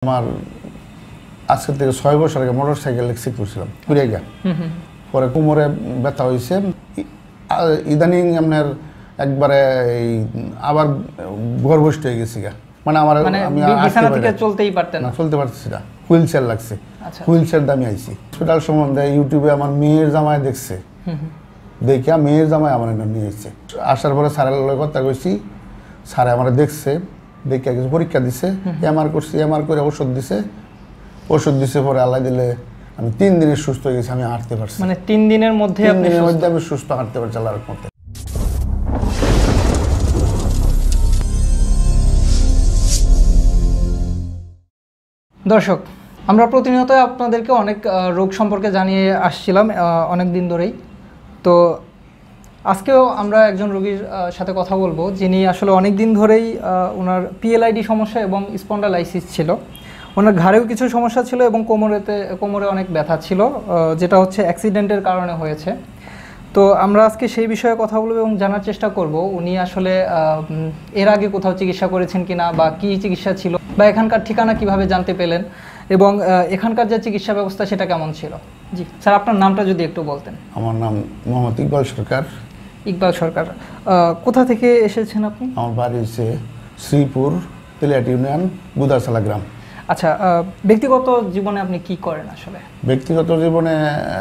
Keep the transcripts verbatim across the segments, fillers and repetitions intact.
আমার আজকে থেকে ছয় বছর আগে মোটর সাইকেল অ্যাক্সিডেন্ট করছিলাম কুড়িয়া পরে কোমরে ব্যথা হয়েছে ইদানিং আপনার একবারে এই আবার গর্ভস্থ হয়ে গেছি গা মানে আমার আমি বিছানা থেকে চলতেই পারতেন না চলতে পারছি না হুইল চেয়ার লাগছে হুইল চেয়ার দামি আইছি হসপিটাল সম্বন্ধে ইউটিউবে আমার মেয়ের জামাই দেখছে দেখিয়া মেয়ের জামাই আমার নিয়ে এসেছে আসার পরে স্যারের লগে কথা কইছি স্যারে আমার দেখছে দেখিয়া কিছু পরীক্ষা দিছে এমআর করছি এমআর করে ওষুধ দিছে ওষুধ দিছে পরে আল্লাহ দিলে আমি তিন দিনে সুস্থ হয়ে গেছি আমি হাঁটতে পারছি মানে তিন দিনের মধ্যে আপনি তিন দিনের মধ্যে আমি সুস্থ হাঁটতে পারছি আল্লাহর রহমতে দর্শক আমরা প্রতিনিয়ত আপনাদেরকে অনেক রোগ সম্পর্কে জানিয়ে আসছিলাম অনেক দিন ধরেই তো আজকেও আমরা একজন রোগীর সাথে কথা বলবো যিনি আসলে অনেক দিন ধরেই ওনার পিএলআইডি সমস্যা এবং স্পন্ডালাইসিস ছিল ওনার ঘাড়েও কিছু সমস্যা ছিল এবং কোমরেতে কোমরে অনেক ব্যথা ছিল যেটা হচ্ছে অ্যাক্সিডেন্টের কারণে হয়েছে তো আমরা আজকে সেই বিষয়ে কথা বলবো এবং জানার চেষ্টা করব উনি আসলে এর আগে কোথাও চিকিৎসা করেছেন কিনা বা কী চিকিৎসা ছিল বা এখানকার ঠিকানা কিভাবে জানতে পেলেন এবং এখানকার যে চিকিৎসা ব্যবস্থা সেটা কেমন ছিল জি স্যার আপনার নামটা যদি একটু বলতেন আমার নাম মোহাম্মদ ইকবাল সরকার ইকবাল সরকার কোথা থেকে এসেছেন আপনি আমার বাড়ি হচ্ছে শ্রীপুর তেলিয়াটি ইউনিয়ন বুদারসালা গ্রাম আচ্ছা ব্যক্তিগত জীবনে আপনি কি করেন আসলে ব্যক্তিগত জীবনে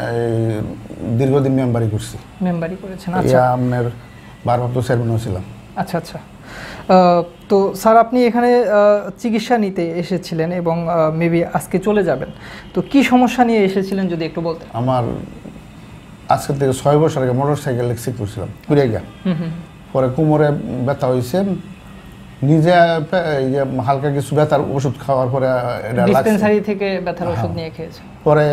দীর্ঘদিন মেম্বারি করছি মেম্বারি করেছেন আচ্ছা আপনার ভারপ্রাপ্ত চেয়ারম্যান ছিলাম আচ্ছা আচ্ছা তো স্যার আপনি এখানে চিকিৎসা নিতে এসেছিলেন এবং মেবি আজকে চলে যাবেন তো কি সমস্যা নিয়ে এসেছিলেন যদি একটু বলতেন আমার আজকে থেকে ছয় বছর আগে মোটর সাইকেল অ্যাক্সিডেন্ট করছিলাম কুড়িয়া পরে কোমরে ব্যথা হয়েছে নিজে হালকা কিছু ব্যথার ওষুধ খাওয়ার পরে ডিসপেন্সারি থেকে ব্যথার ওষুধ নিয়ে খেয়েছে পরে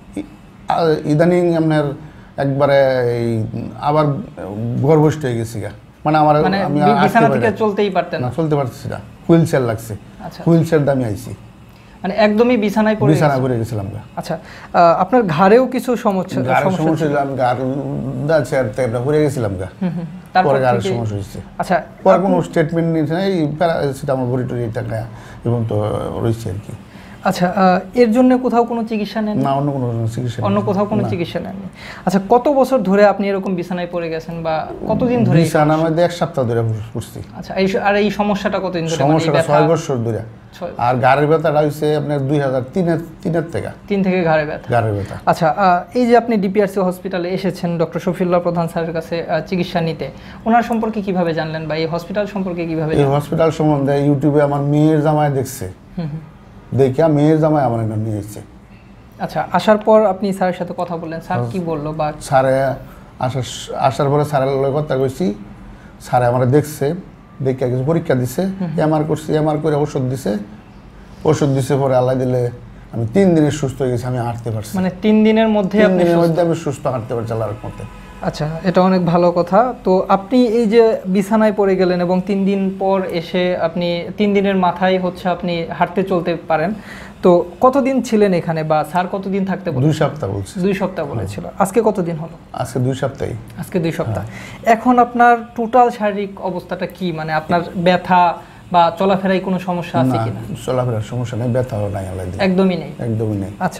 ইদানিং আপনার একবারে এই আবার গর্ভস্থ হয়ে গেছি গা মানে আমার আমি বিছানা থেকে চলতেই পারতেন না চলতে পারছি না হুইল চেয়ার লাগছে হুইল চেয়ার দামি আইছি মানে একদমই বিছানায় পড়ে বিছানা পড়ে গেছিলাম গা আচ্ছা আপনার ঘাড়েও কিছু সমস্যা সমস্যা ছিল আমি ঘাড় দা চেয়ার থেকে পড়ে গেছিলাম গা তারপরে ঘাড়ের সমস্যা হয়েছে আচ্ছা পরে কোনো স্টেটমেন্ট নিয়েছে না এই প্যারাসিটামল বড়ি টড়ি টাকা এবং তো রয়েছে আর কি আচ্ছা এর জন্য কোথাও কোনো চিকিৎসা নেন না অন্য কোনো চিকিৎসা অন্য কোথাও কোনো চিকিৎসা নেননি আচ্ছা কত বছর ধরে আপনি এরকম বিছানায় পড়ে গেছেন বা কতদিন ধরে বিছানার মধ্যে এক সপ্তাহ ধরে পড়ছি আচ্ছা এই আর এই সমস্যাটা কতদিন ধরে সমস্যাটা ছয় বছর ধরে আর ঘাড়ের ব্যথাটা হইছে আপনার দুই হাজার তিনের তিনের থেকে তিন থেকে ঘাড়ের ব্যথা ঘাড়ের ব্যথা আচ্ছা এই যে আপনি ডিপিআরসি হসপিটালে এসেছেন ডক্টর শফিউল্লাহ প্রধান স্যারের কাছে চিকিৎসা নিতে ওনার সম্পর্কে কিভাবে জানলেন বা এই হসপিটাল সম্পর্কে কিভাবে এই হসপিটাল সম্বন্ধে ইউটিউবে আমার মেয়ের জামাই দেখছে দেখিয়া মেয়ের জামাই আমার নিয়ে এসেছে আচ্ছা আসার পর আপনি স্যারের সাথে কথা বললেন স্যার কি বললো বা স্যারে আসার আসার পরে স্যারের লগে কথা কইছি স্যারে আমার দেখছে দেখিয়া কিছু পরীক্ষা দিছে এমআর করছি এমআর করে ওষুধ দিছে ওষুধ দিছে পরে আল্লাহ দিলে আমি তিন দিনে সুস্থ হয়ে গেছি আমি হাঁটতে পারছি মানে তিন দিনের মধ্যে তিন দিনের মধ্যে আমি সুস্থ হাঁটতে পারছি আল্লাহর রহমতে আচ্ছা এটা অনেক ভালো কথা তো আপনি এই যে বিছানায় পড়ে গেলেন এবং তিন দিন পর এসে আপনি তিন দিনের মাথায় হচ্ছে আপনি হাঁটতে চলতে পারেন তো কতদিন ছিলেন এখানে বা স্যার কতদিন থাকতে বলেছিল দুই সপ্তাহ বলছে দুই সপ্তাহ বলেছিল আজকে কতদিন হলো আজকে দুই সপ্তাহই আজকে দুই সপ্তাহ এখন আপনার টোটাল শারীরিক অবস্থাটা কি মানে আপনার ব্যথা বা চলাফেরায় কোনো সমস্যা আছে কিনা চলাফেরার সমস্যা নেই ব্যথাও নাই আল্লাহ দিলে একদমই নেই একদমই নেই আচ্ছা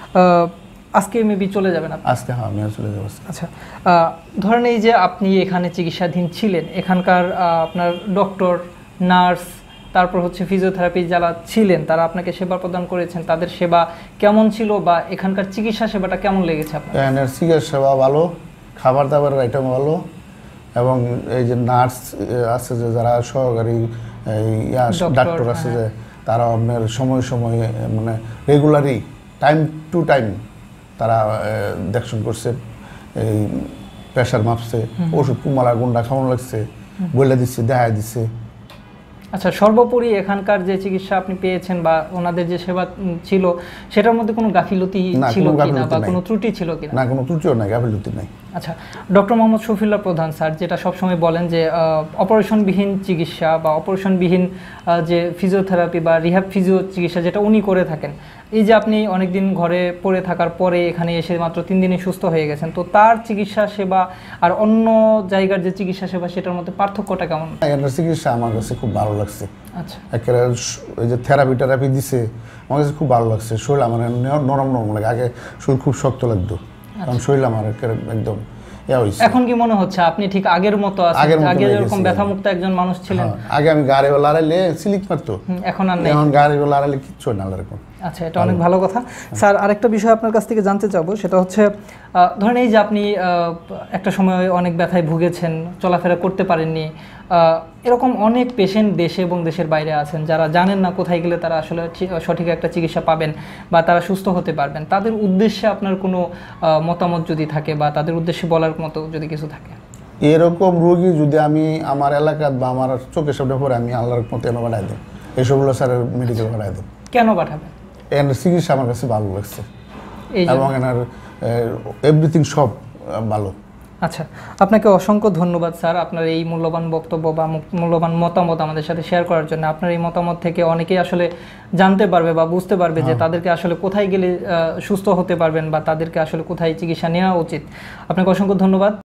আজকে মেবি চলে যাবেন আপনি আজকে হ্যাঁ আমি চলে যাব আচ্ছা ধরেন এই যে আপনি এখানে চিকিৎসাধীন ছিলেন এখানকার আপনার ডক্টর নার্স তারপর হচ্ছে ফিজিওথেরাপি যারা ছিলেন তারা আপনাকে সেবা প্রদান করেছেন তাদের সেবা কেমন ছিল বা এখানকার চিকিৎসা সেবাটা কেমন লেগেছে আপনার এখানের চিকিৎসা সেবা ভালো খাবার দাবারের আইটেম ভালো এবং এই যে নার্স আছে যে যারা সহকারী ডাক্তার আছে যে তারা আপনার সময় সময় মানে রেগুলারই টাইম টু টাইম তারা দেখশন করছে এই প্রেশার মাপছে ওষুধ কুমালা গুন্ডা খাওয়ানো লাগছে বলে দিচ্ছে দেখা দিচ্ছে আচ্ছা সর্বোপরি এখানকার যে চিকিৎসা আপনি পেয়েছেন বা ওনাদের যে সেবা ছিল সেটার মধ্যে কোনো গাফিলতি ছিল কিনা বা কোনো ত্রুটি ছিল কিনা না কোনো ত্রুটিও নাই গাফিলতি নাই আচ্ছা, ডক্টর মোহাম্মদ শফিউল্লাহ প্রধান স্যার যেটা সবসময় বলেন যে অপারেশনবিহীন চিকিৎসা বা অপারেশনবিহীন যে ফিজিওথেরাপি বা রিহ্যাব ফিজিও চিকিৎসা যেটা উনি করে থাকেন, এই যে আপনি অনেক দিন ঘরে পড়ে থাকার পরে এখানে এসে মাত্র তিন দিনে সুস্থ হয়ে গেছেন, তো তার চিকিৎসা সেবা আর অন্য জায়গার যে চিকিৎসা সেবা সেটার মধ্যে পার্থক্যটা কেমন? এনার চিকিৎসা আমার কাছে খুব ভালো লাগছে। আচ্ছা, একেবারে ওই যে থেরাপি টেরাপি দিছে আমার কাছে খুব ভালো লাগছে। শরীর আমার নরম নরম লাগে, আগে শরীর খুব শক্ত লাগতো, কারণ শরীর আমার একদম ইয়া হইছে। এখন কি মনে হচ্ছে আপনি ঠিক আগের মতো আছেন? আগে যেরকম ব্যথামুক্ত একজন মানুষ ছিলেন, আগে আমি গাড়ি লড়াইলে সিলিক মারতো, এখন আর নেই। এখন গাড়ি লড়াইলে কিচ্ছু না এরকম। আচ্ছা, এটা অনেক ভালো কথা। স্যার আরেকটা বিষয় আপনার কাছ থেকে জানতে চাবো, সেটা হচ্ছে ধরেন এই যে আপনি একটা সময় অনেক ব্যথায় ভুগেছেন, চলাফেরা করতে পারেননি, এরকম অনেক পেশেন্ট দেশে এবং দেশের বাইরে আছেন যারা জানেন না কোথায় গেলে তারা আসলে সঠিক একটা চিকিৎসা পাবেন বা তারা সুস্থ হতে পারবেন। তাদের উদ্দেশ্যে আপনার কোনো মতামত যদি থাকে বা তাদের উদ্দেশ্যে বলার মতো যদি কিছু থাকে? এরকম রোগী যদি আমি আমার এলাকাত বা আমার চোখের সামনে পরে আমি আল্লাহর মতো এনে বাড়াই দিই, এসবগুলো স্যারের মেডিকেল বাড়াই দিই। কেন পাঠাবেন? এনার চিকিৎসা আমার কাছে ভালো লাগছে এবং এনার এভরিথিং সব ভালো। আচ্ছা, আপনাকে অসংখ্য ধন্যবাদ স্যার, আপনার এই মূল্যবান বক্তব্য বা মূল্যবান মতামত আমাদের সাথে শেয়ার করার জন্য। আপনার এই মতামত থেকে অনেকেই আসলে জানতে পারবে বা বুঝতে পারবে যে তাদেরকে আসলে কোথায় গেলে সুস্থ হতে পারবেন বা তাদেরকে আসলে কোথায় চিকিৎসা নেওয়া উচিত। আপনাকে অসংখ্য ধন্যবাদ।